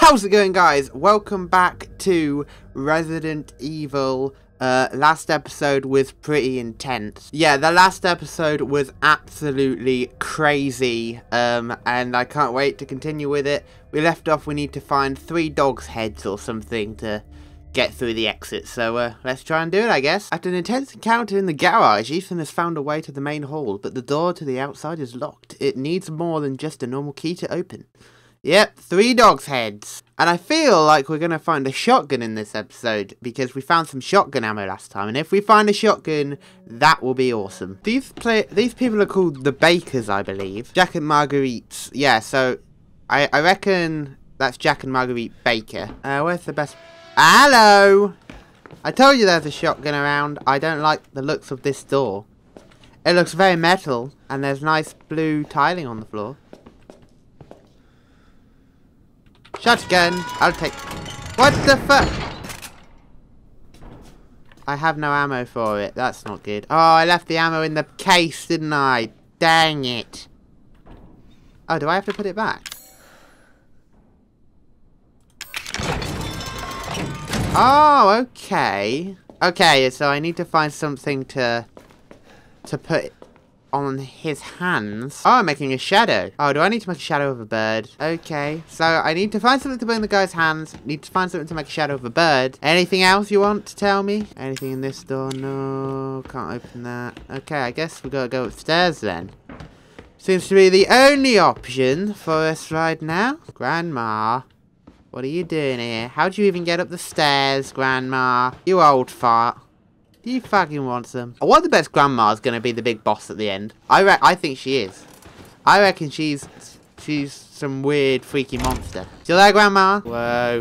How's it going, guys? Welcome back to Resident Evil. Last episode was pretty intense. Yeah, the last episode was absolutely crazy, and I can't wait to continue with it. We left off, we need to find 3 dogs' heads or something to get through the exit, so let's try and do it, I guess. After an intense encounter in the garage, Ethan has found a way to the main hall, but the door to the outside is locked. It needs more than just a normal key to open. Yep, 3 dogs' heads. And I feel like we're going to find a shotgun in this episode, because we found some shotgun ammo last time, and if we find a shotgun, that will be awesome. These people are called the Bakers, I believe. Jack and Marguerite. Yeah, so I reckon that's Jack and Marguerite Baker. Where's the best... Hello! I told you there's a shotgun around. I don't like the looks of this door. It looks very metal, and there's nice blue tiling on the floor. Shotgun! I'll take... What the fuck? I have no ammo for it. That's not good. Oh, I left the ammo in the case, didn't I? Dang it. Oh, do I have to put it back? Oh, okay. Okay, so I need to find something to put on his hands. Oh, I'm making a shadow. Oh, do I need to make a shadow of a bird? Okay, so I need to find something to put in the guy's hands. Need to find something to make a shadow of a bird. Anything else you want to tell me? Anything in this door? No, can't open that. Okay, I guess we gotta go upstairs then. Seems to be the only option for us right now. Grandma, what are you doing here? How'd you even get up the stairs, Grandma? You old fart. You fucking want some. I wonder if Grandma's gonna be the big boss at the end. I think she is. I reckon she's some weird freaky monster. Still there, Grandma? Whoa.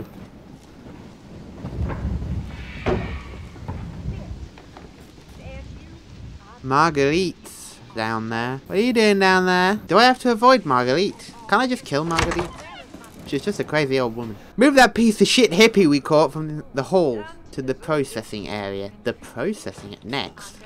Marguerite's down there. What are you doing down there? Do I have to avoid Marguerite? Can I just kill Marguerite? She's just a crazy old woman. Move that piece of shit hippie we caught from the hall to the processing area. The processing it next.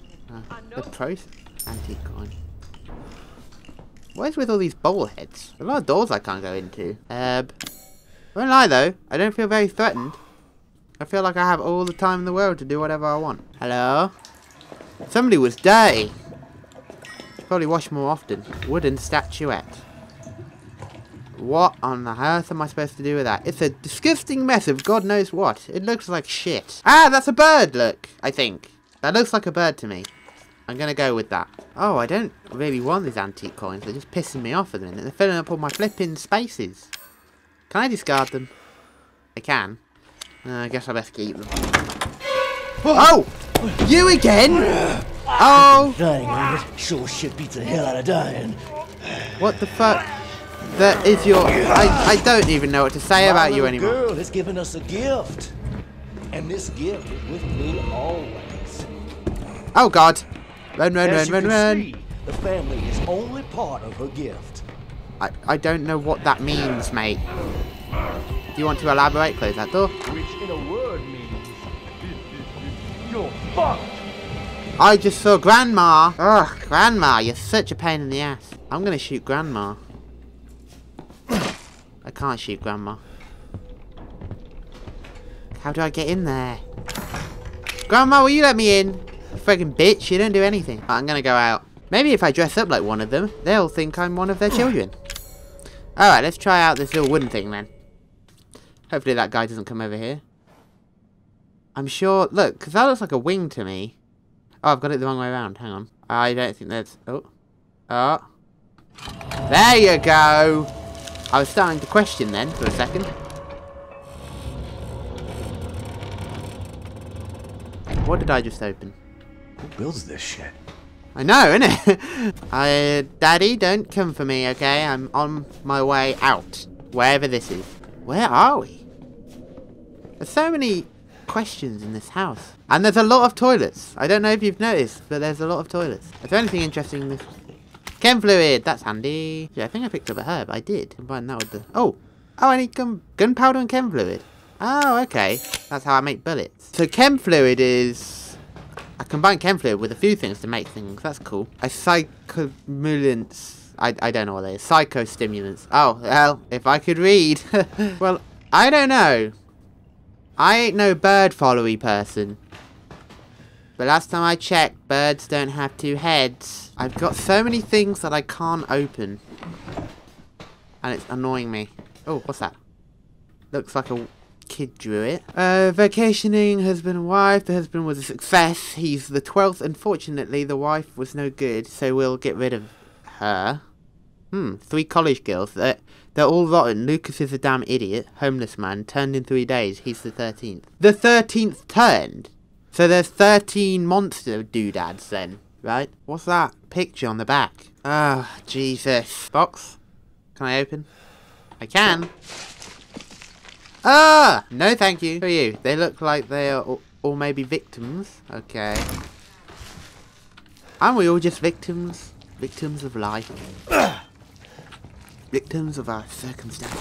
Antique coin. What is with all these bowl heads? A lot of doors I can't go into. Won't lie though, I don't feel very threatened. I feel like I have all the time in the world to do whatever I want. Hello? Somebody was dirty. Probably wash more often. Wooden statuette. What on the earth am I supposed to do with that? It's a disgusting mess of God knows what. It looks like shit. Ah, that's a bird, look. I think. That looks like a bird to me. I'm gonna go with that. Oh, I don't really want these antique coins. They're just pissing me off at the minute. They're filling up all my flipping spaces. Can I discard them? I can. I guess I best keep them. Oh! You again? Oh! Dying, man. Sure shit beats the hell out of dying. What the fuck? That is your... I don't even know what to say about you anymore. My girl has given us a gift. And this gift is with me always. Oh, God. Run. See, the family is only part of her gift. I don't know what that means, mate. Do you want to elaborate? Close that door. Which in a word means... you're fucked. I just saw Grandma. Ugh, Grandma, you're such a pain in the ass. I'm gonna shoot Grandma. I can't shoot Grandma. How do I get in there? Grandma, will you let me in? Friggin' bitch, you don't do anything. I'm gonna go out. Maybe if I dress up like one of them, they'll think I'm one of their children. Alright, let's try out this little wooden thing then. Hopefully that guy doesn't come over here. I'm sure... Look, because that looks like a wing to me. Oh, I've got it the wrong way around. Hang on. I don't think that's... Oh. Oh. There you go! I was starting to question then, for a second. What did I just open? Who builds this shit? I know, innit? Daddy, don't come for me, okay? I'm on my way out. Wherever this is. Where are we? There's so many questions in this house. And there's a lot of toilets. I don't know if you've noticed, but there's a lot of toilets. Is there anything interesting in this? Chem fluid, that's handy. Yeah, I think I picked up a herb. I did. Combine that with the... Oh, I need gunpowder and chem fluid. Oh, okay. That's how I make bullets. So chem fluid is... I combine chem fluid with a few things to make things. That's cool. A psychomulants. I don't know what that is. Psychostimulants. Oh, well, if I could read. Well, I don't know. I ain't no bird followy person. But last time I checked, birds don't have two heads. I've got so many things that I can't open. And it's annoying me. Oh, what's that? Looks like a kid drew it. Vacationing, husband and wife. The husband was a success. He's the 12th. Unfortunately, the wife was no good, so we'll get rid of her. 3 college girls. They're all rotten. Lucas is a damn idiot. Homeless man. Turned in 3 days. He's the 13th. The 13th turned? So there's 13 monster doodads then, right? What's that picture on the back? Ah, Jesus. Box? Can I open? I can. Ah! No thank you. Who are you? They look like they are all maybe victims. Okay. Aren't we all just victims? Victims of life. Victims of our circumstances.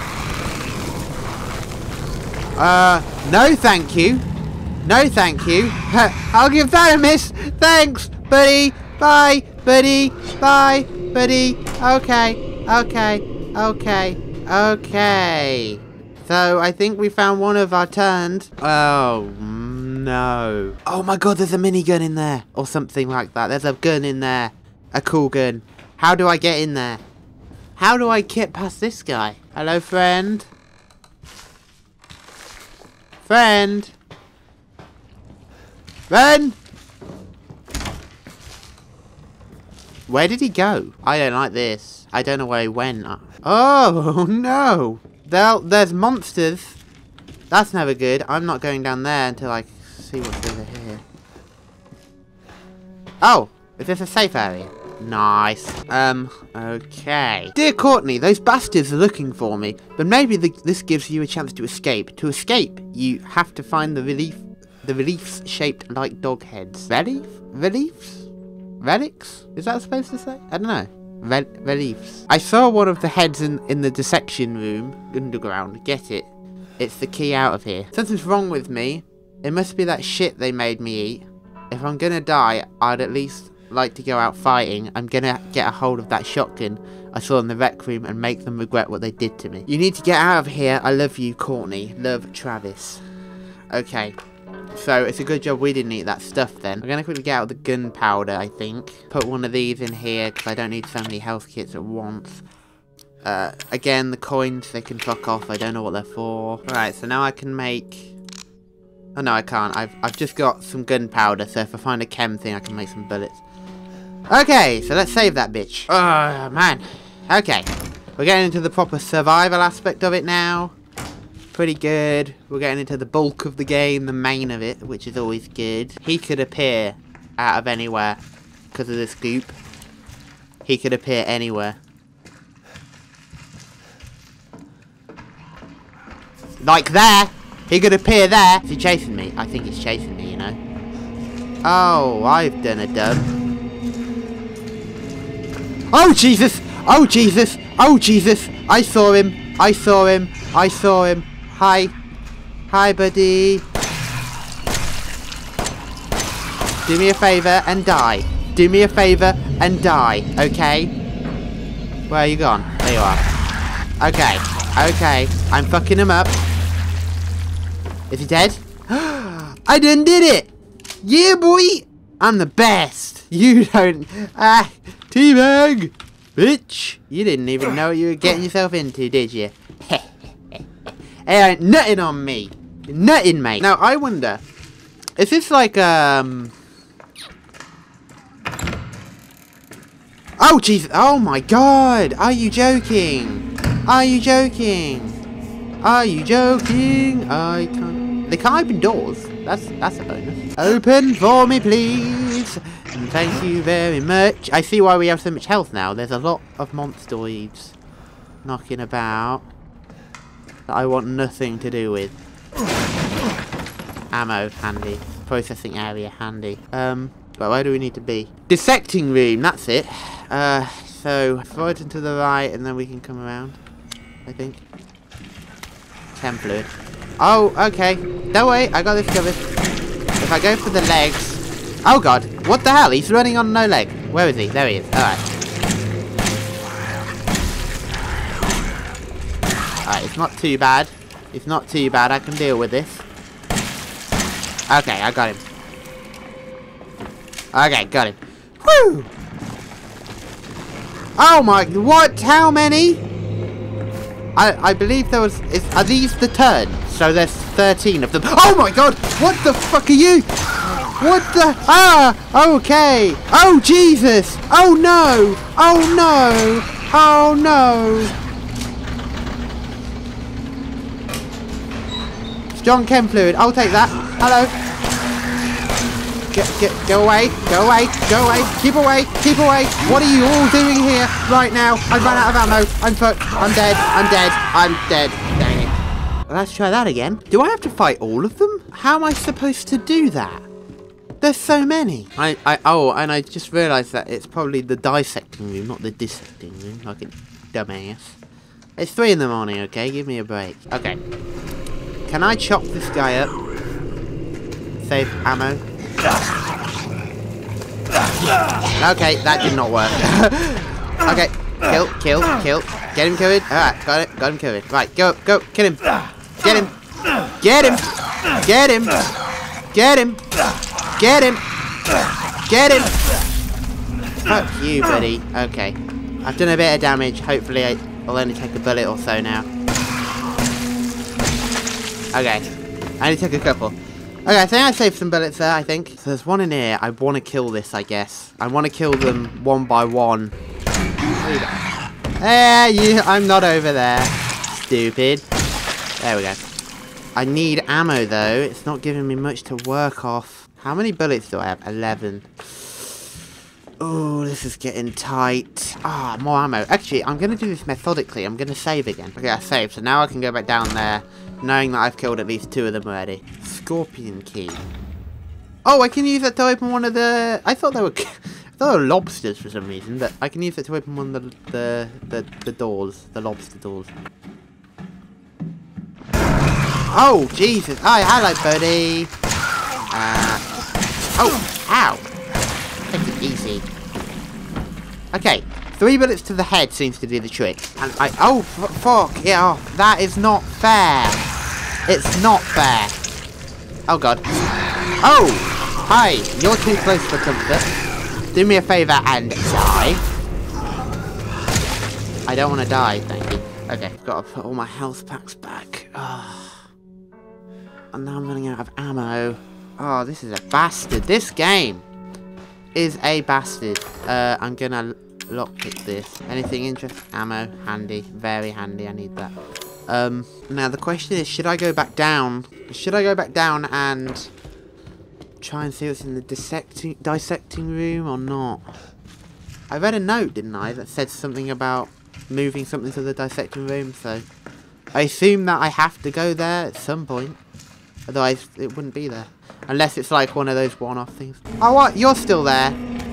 No thank you. No thank you. I'll give that a miss. Thanks, buddy. Bye, buddy. Bye, buddy. Okay. Okay. Okay. Okay. So, I think we found one of our turns. Oh, no. Oh my god, there's a minigun in there. Or something like that. There's a gun in there. A cool gun. How do I get in there? How do I get past this guy? Hello, friend. Friend. Run! Where did he go? I don't like this. I don't know where he went. Oh, no. There's monsters. That's never good. I'm not going down there until I see what's over here. Oh, is this a safe area? Nice. Okay. Dear Courtney, those bastards are looking for me, but maybe this gives you a chance to escape. To escape, you have to find the reliefs shaped like dog heads. Reliefs? Relics? Is that supposed to say? I don't know. Reliefs. I saw one of the heads in the dissection room underground. Get it? It's the key out of here. Something's wrong with me. It must be that shit they made me eat. If I'm gonna die, I'd at least like to go out fighting. I'm gonna get a hold of that shotgun I saw in the rec room and make them regret what they did to me. You need to get out of here. I love you, Courtney. Love, Travis. Okay. So, it's a good job we didn't eat that stuff then. I'm going to quickly get out the gunpowder, I think. Put one of these in here, because I don't need so many health kits at once. Again, the coins, they can fuck off. I don't know what they're for. Alright, so now I can make... Oh, no, I can't. I've just got some gunpowder, so if I find a chem thing, I can make some bullets. Okay, so let's save that bitch. Oh, man. Okay. We're getting into the proper survival aspect of it now. Pretty good. We're getting into the bulk of the game, the main of it, which is always good. He could appear out of anywhere because of this goop. He could appear anywhere. Like there! He could appear there! Is he chasing me? I think he's chasing me, you know. Oh, I've done a dub. Oh, Jesus! Oh, Jesus! Oh, Jesus! I saw him! I saw him! I saw him! Hi. Hi, buddy. Do me a favour and die. Do me a favour and die, okay? Where are you gone? There you are. Okay. Okay. I'm fucking him up. Is he dead? I done did it! Yeah, boy! I'm the best! You don't... teabag! Bitch! You didn't even know what you were getting yourself into, did you? It ain't nothing on me. Nothing, mate. Now, I wonder, is this like, Oh, jeez. Oh, my God. Are you joking? Are you joking? Are you joking? I can't... They can't open doors. That's a bonus. Open for me, please. And thank you very much. I see why we have so much health now. There's a lot of monsteroids knocking about that I want nothing to do with. Ammo, handy. Processing area, handy. But where do we need to be? Dissecting room, that's it. So, forward and to the right, and then we can come around, I think. Chem fluid. Oh, okay. Don't worry, I got this covered. If I go for the legs... Oh, God. What the hell? He's running on no leg. Where is he? There he is. Alright. Alright, it's not too bad. It's not too bad. I can deal with this. Okay, I got him. Okay, got him. Woo! Oh my, what? How many? I believe there was, are these the turns? So there's 13 of them. Oh my god! What the fuck are you? What the? Ah! Okay! Oh Jesus! Oh no! Oh no! Oh no! Strong chem fluid. I'll take that. Hello. Go away. Go away. Go away. Keep away. Keep away. What are you all doing here right now? I've run out of ammo. I'm fucked. I'm dead. I'm dead. I'm dead. Dang it. Let's try that again. Do I have to fight all of them? How am I supposed to do that? There's so many. Oh, and I just realised that it's probably the dissecting room, not the dissecting room, like a dumbass. It's 3 in the morning, okay? Give me a break. Okay. Can I chop this guy up? Save ammo. Okay, that did not work. Okay, kill. Get him killed. Alright, got it. Got him killed. Right, go, kill him. Get him. Get him. Get him. Get him. Get him. Get him. Fuck you, buddy. Okay. I've done a bit of damage. Hopefully I'll only take a bullet or so now. Okay. I only took a couple. Okay, I think I saved some bullets there, I think. So there's one in here. I want to kill this, I guess. I want to kill them one by one. I'm not over there. Stupid. There we go. I need ammo, though. It's not giving me much to work off. How many bullets do I have? 11. Oh, this is getting tight. Ah, more ammo. Actually, I'm going to do this methodically. I'm going to save again. Okay, I saved. So now I can go back down there, knowing that I've killed at least 2 of them already. Scorpion key. Oh, I can use that to open one of the... I thought they were lobsters for some reason, but I can use it to open one of the doors. The lobster doors. Oh, Jesus. Oh, hello, buddy. Oh, ow. Take it easy. Okay, 3 bullets to the head seems to do the trick. And oh, fuck it off. That is not fair. It's not fair. Oh, God. Oh, hi. You're too close for comfort. Do me a favour and die. I don't want to die, thank you. Okay, I've got to put all my health packs back. Oh. And now I'm running out of ammo. Oh, this is a bastard. This game is a bastard. I'm gonna lockpick this. Anything interesting? Ammo, handy, very handy. I need that. Now the question is, should I go back down? Should I go back down and try and see what's in the dissecting room or not? I read a note, didn't I, that said something about moving something to the dissecting room. So I assume that I have to go there at some point. Otherwise, it wouldn't be there. Unless it's like one of those one-off things. Oh, what? You're still there.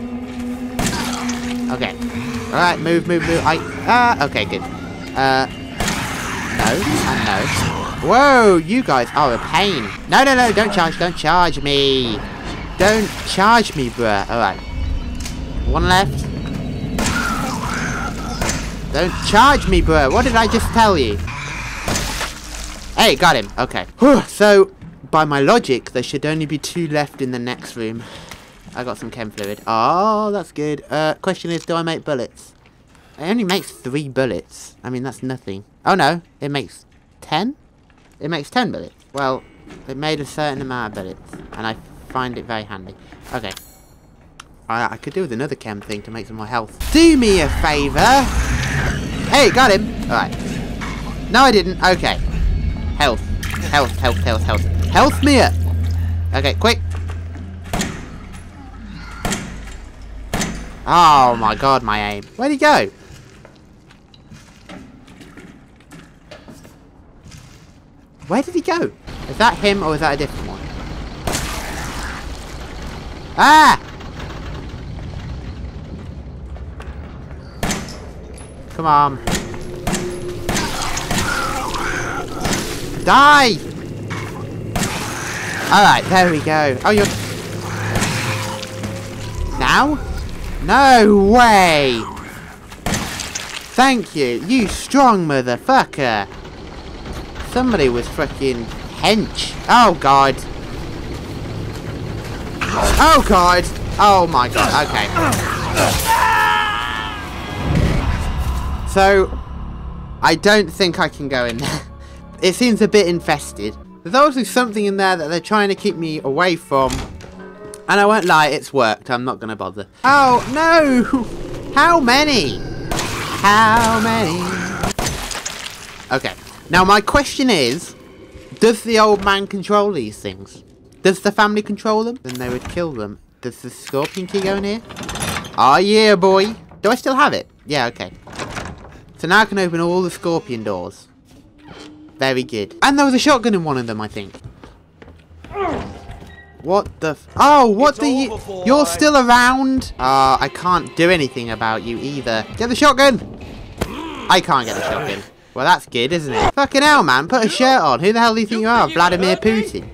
Okay. Alright, move. Okay, good. No, and no. Whoa, you guys are a pain. No, don't charge me. Don't charge me, bruh. Alright. One left. Don't charge me, bruh. What did I just tell you? Hey, got him. Okay. So, by my logic, there should only be 2 left in the next room. I got some chem fluid. Oh, that's good. Question is, do I make bullets? It only makes 3 bullets. I mean, that's nothing. Oh, no. It makes 10? It makes 10 bullets. Well, it made a certain amount of bullets. And I find it very handy. Okay. I could do with another chem thing to make some more health. Do me a favour. Hey, got him. Alright. No, I didn't. Okay. Health. Health me up. Okay, quick. Oh my god, my aim. Where'd he go? Where did he go? Is that him or is that a different one? Ah! Come on. Die! Alright, there we go. Oh, you're... Now? No way! Thank you, you strong motherfucker! Somebody was freaking hench. Oh god. Oh god. Oh my god. Okay. So, I don't think I can go in there. It seems a bit infested. There's obviously something in there that they're trying to keep me away from. And I won't lie, it's worked. I'm not going to bother. Oh, no! How many? How many? Okay. Now, my question is, does the old man control these things? Does the family control them? Then they would kill them. Does the scorpion key go in here? Oh, yeah, boy. Do I still have it? Yeah, okay. So now I can open all the scorpion doors. Very good. And there was a shotgun in one of them, I think. What the f— oh, what the— you're still around? I can't do anything about you either. Get the shotgun! I can't get the shotgun. Well, that's good, isn't it? Fucking hell, man. Put a shirt on. Who the hell do you think you are? Vladimir Putin.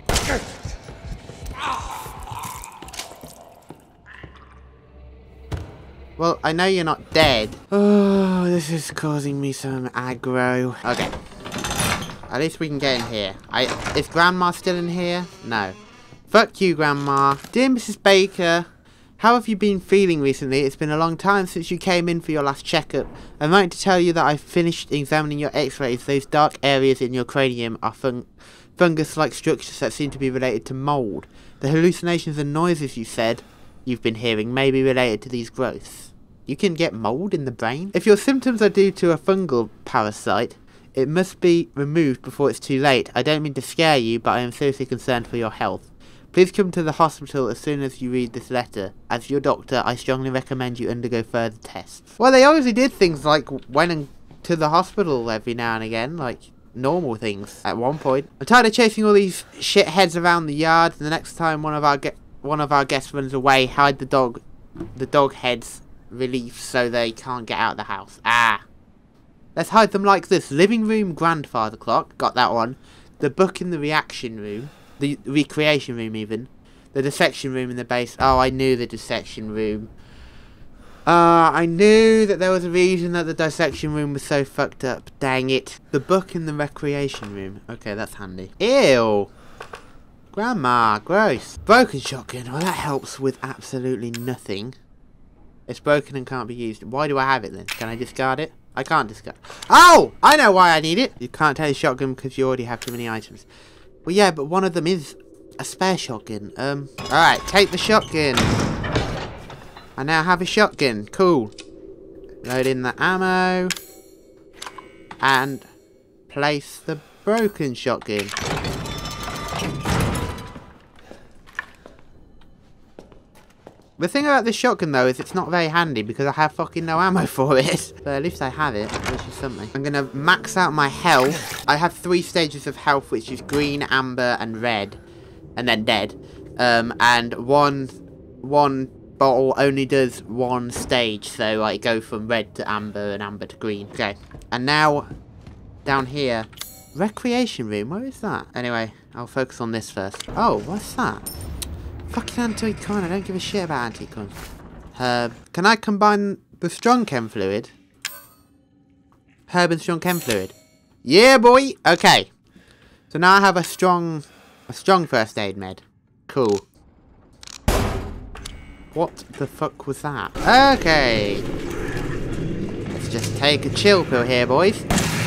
Well, I know you're not dead. Oh, this is causing me some aggro. Okay. At least we can get in here. Is Grandma still in here? No. Fuck you, Grandma. Dear Mrs. Baker, how have you been feeling recently? It's been a long time since you came in for your last checkup. I'm writing to tell you that I've finished examining your x-rays. Those dark areas in your cranium are fungus-like structures that seem to be related to mold. The hallucinations and noises you said you've been hearing may be related to these growths. You can get mold in the brain? If your symptoms are due to a fungal parasite, it must be removed before it's too late. I don't mean to scare you, but I am seriously concerned for your health. Please come to the hospital as soon as you read this letter. As your doctor, I strongly recommend you undergo further tests. Well, they obviously did things like went to the hospital every now and again, like normal things at one point. I'm tired of chasing all these shitheads around the yard. The next time one of our guests runs away, hide the dog heads relief so they can't get out of the house. Ah. Let's hide them like this. Living room grandfather clock. Got that one. The book in the reaction room. The recreation room even. The dissection room in the base. Oh, I knew the dissection room. I knew that there was a reason that the dissection room was so fucked up. Dang it. The book in the recreation room. Okay, that's handy. Ew. Grandma, gross. Broken shotgun. Well, that helps with absolutely nothing. It's broken and can't be used. Why do I have it then? Can I discard it? I can't discard. Oh! I know why I need it. You can't take a shotgun because you already have too many items. Well, yeah, but one of them is a spare shotgun. Alright, take the shotgun. I now have a shotgun. Cool. Load in the ammo. And place the broken shotgun. The thing about this shotgun, though, is it's not very handy because I have fucking no ammo for it. But at least I have it, which is something. I'm going to max out my health. I have 3 stages of health, which is green, amber, and red. And then dead. And one bottle only does 1 stage. So I go from red to amber and amber to green. Okay. And now, down here. Recreation room, where is that? Anyway, I'll focus on this first. Oh, what's that? Fucking anti-con, I don't give a shit about anti-con. Herb. Can I combine the strong chem fluid? Herb and strong chem fluid. Yeah, boy! Okay. So now I have a strong first aid med. Cool. What the fuck was that? Okay. Let's just take a chill pill here, boys.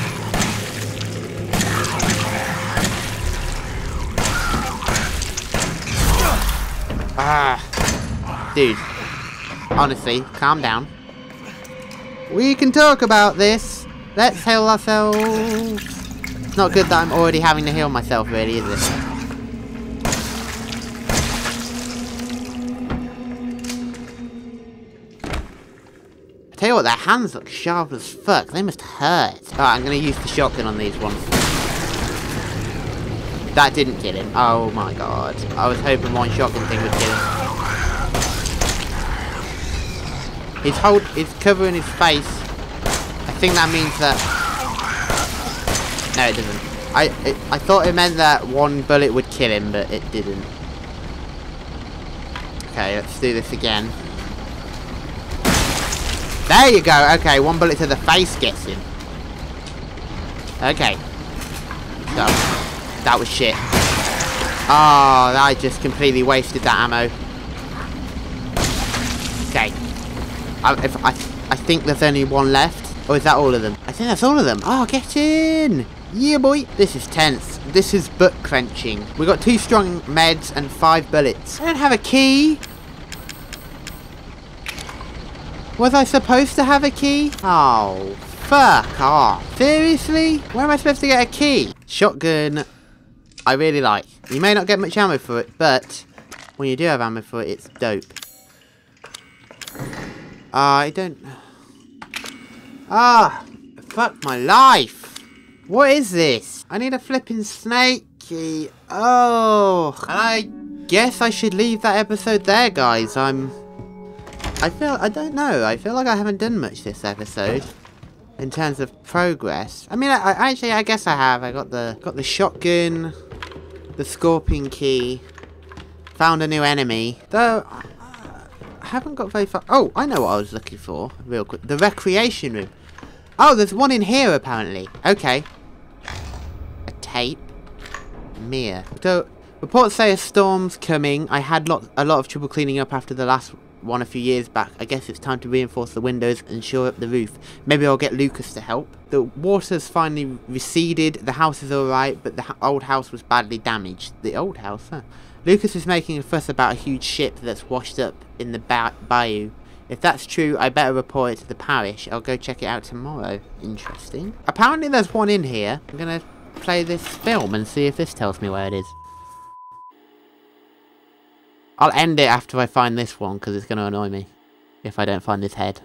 Dude, honestly, calm down. We can talk about this. Let's heal ourselves. It's not good that I'm already having to heal myself, really, is it? I tell you what, their hands look sharp as fuck. They must hurt. Alright, I'm going to use the shotgun on these ones. That didn't kill him. Oh my god. I was hoping one shotgun thing would kill him. He's covering his face. I think that means that... No, it doesn't. I thought it meant that one bullet would kill him, but it didn't. Okay, let's do this again. There you go. Okay, 1 bullet to the face gets him. Okay. That was shit. Oh, I just completely wasted that ammo. Okay. I think there's only one left. Or is that all of them? I think that's all of them. Oh, get in! Yeah, boy. This is tense. This is butt clenching. We got 2 strong meds and 5 bullets. I don't have a key. Was I supposed to have a key? Oh, fuck off. Seriously? Where am I supposed to get a key? Shotgun, I really like. You may not get much ammo for it, but when you do have ammo for it, it's dope. I don't... fuck my life. What is this? I need a flipping snake key. Oh, and I guess I should leave that episode there, guys. I don't know. I feel like I haven't done much this episode in terms of progress. I mean, I guess I have. I got the shotgun, the scorpion key, found a new enemy. Though I haven't got very far. Oh, I know what I was looking for. Real quick, the recreation room. Oh, there's one in here apparently. Okay. A tape. Mia. So reports say a storm's coming. I had a lot of trouble cleaning up after the last one a few years back. I guess it's time to reinforce the windows and shore up the roof. Maybe I'll get Lucas to help. The water's finally receded. The house is alright, but the old house was badly damaged. The old house, huh? Lucas is making a fuss about a huge ship that's washed up in the bayou. If that's true, I better report it to the parish. I'll go check it out tomorrow. Interesting. Apparently there's one in here. I'm gonna play this film and see if this tells me where it is. I'll end it after I find this one, because it's going to annoy me if I don't find this head.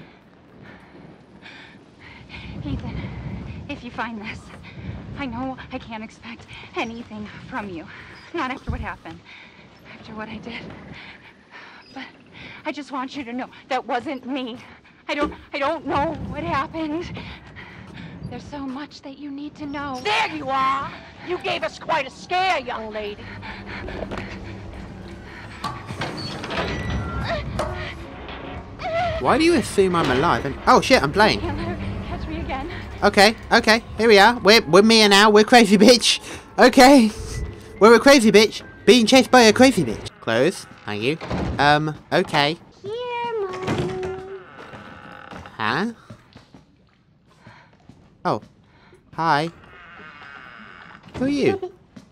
Ethan, if you find this, I know I can't expect anything from you. Not after what happened. After what I did. But I just want you to know that wasn't me. I don't know what happened. There's so much that you need to know. There you are! You gave us quite a scare, young lady. Why do you assume I'm alive? Oh shit, I'm playing. Can't let her catch me again. Okay, here we are. We're Mia now. We're crazy bitch. Okay, we're a crazy bitch being chased by a crazy bitch. Close. Thank you. Okay. Here, Mommy. Huh? Oh. Hi. Who are you?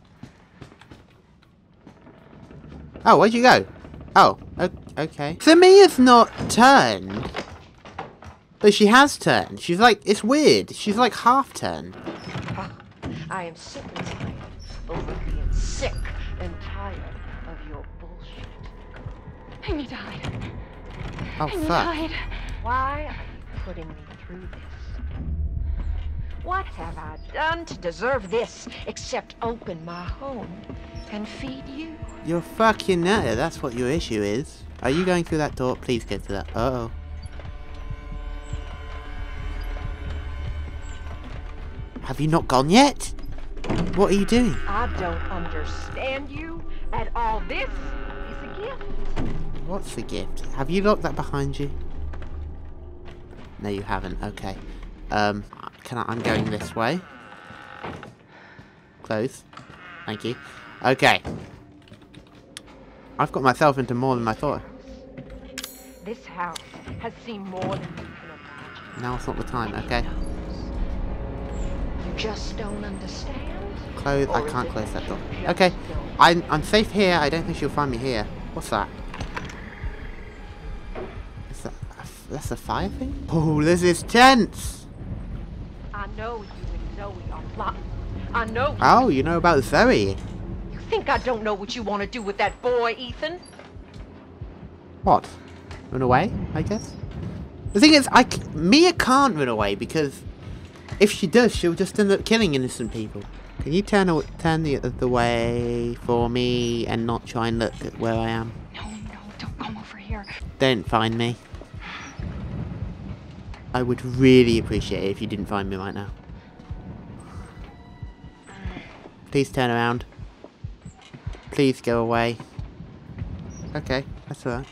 Oh, where'd you go? Oh, okay. So Mia's not turned. But she has turned. She's like, it's weird. She's like half turned. I am sick and tired over being sick and tired of your bullshit. I need to hide. Oh, I need to fuck. hide. Why are you putting me through this? What have I done to deserve this except open my home and feed you? You're fucking nutter. That's what your issue is. Are you going through that door? Please go through that. Uh-oh. Have you not gone yet? What are you doing? I don't understand you at all. This is a gift. What's the gift? Have you locked that behind you? No, you haven't. Okay. I'm going this way. Close. Thank you. Okay. I've got myself into more than I thought. This house has seen more than you can imagine. Now it's not the time, okay? You just don't understand? Close. I can't close that door. Okay. I'm safe here. I don't think she'll find me here. What's that? Is that that's a fire thing? Oh, this is tense. I know you and Zoe are plotting. I know. Oh, you know about Zoe. You think I don't know what you want to do with that boy, Ethan? What? Run away, I guess? The thing is, Mia can't run away because if she does, she'll just end up killing innocent people. Can you turn the other way for me and not try and look at where I am? No, don't come over here. Don't find me. I would really appreciate it if you didn't find me right now. Please turn around. Please go away. Okay, that's alright.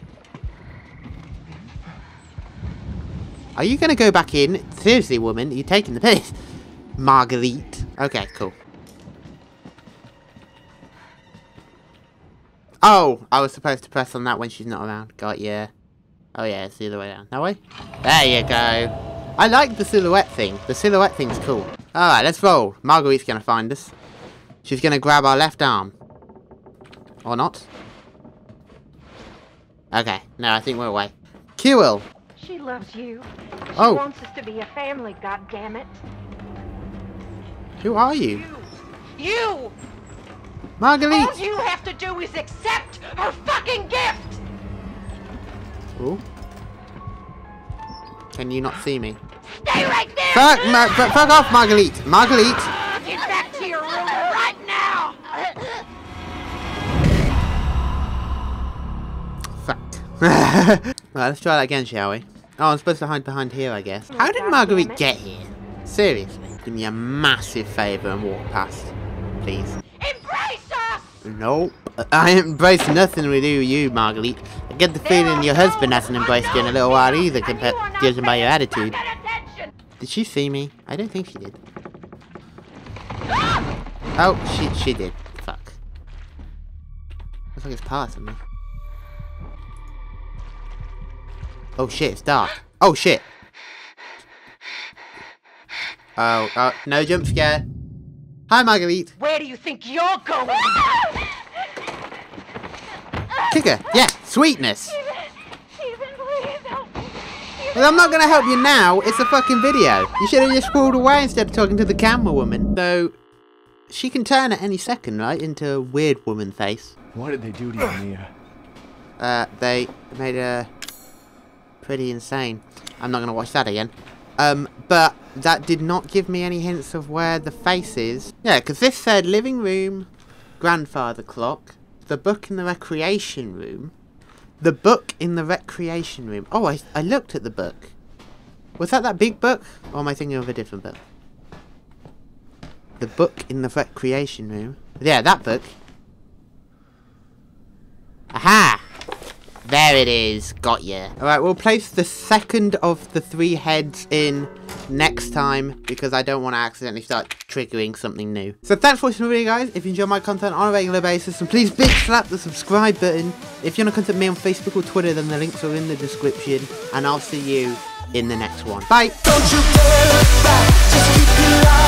Are you gonna go back in? Seriously, woman, you're taking the piss. Marguerite. Okay, cool. Oh, I was supposed to press on that when she's not around. Got ya. Oh yeah, it's the other way around. That way? There you go. I like the silhouette thing. The silhouette thing's cool. Alright, let's roll. Marguerite's gonna find us. She's gonna grab our left arm. Or not. Okay, no, I think we're away. Kewell! She loves you. She Oh. wants us to be a family, goddammit. Who are you? You! Marguerite! All you have to do is accept her fucking gift! Ooh. Can you not see me? Stay right there! Fuck off, Marguerite! Marguerite! Get back to your room right now! Fuck. Right, let's try that again, shall we? Oh, I'm supposed to hide behind here, I guess. How did Marguerite get here? Seriously? Do me a massive favour and walk past. Please. Embrace us! Nope. I embrace nothing with you, Marguerite. I get the feeling your husband hasn't embraced you in a little while either, judging by your attitude. Did she see me? I don't think she did. Oh, she did. Fuck. Looks like it's past me. Oh shit, it's dark. Oh shit. Oh, no jump scare. Hi, Marguerite. Where do you think you're going? Kick her. Yeah, sweetness. Stephen, please help me. Well, I'm not gonna help you now. It's a fucking video. You should have just crawled away instead of talking to the camera woman. So, she can turn at any second, right? Into a weird woman face. What did they do to you, Mia? They made her pretty insane. I'm not gonna watch that again. But that did not give me any hints of where the face is. Yeah, because this said living room, grandfather clock, the book in the recreation room. The book in the recreation room. Oh, I looked at the book. Was that big book? Or am I thinking of a different book? The book in the recreation room. Yeah, that book. Aha! There it is. Got ya. Alright, we'll place the second of the 3 heads in next time because I don't want to accidentally start triggering something new. So thanks for watching the video, guys. If you enjoy my content on a regular basis, and please big slap the subscribe button. If you want to contact me on Facebook or Twitter, then the links are in the description. And I'll see you in the next one. Bye! Don't you dare look back, just keep your eyes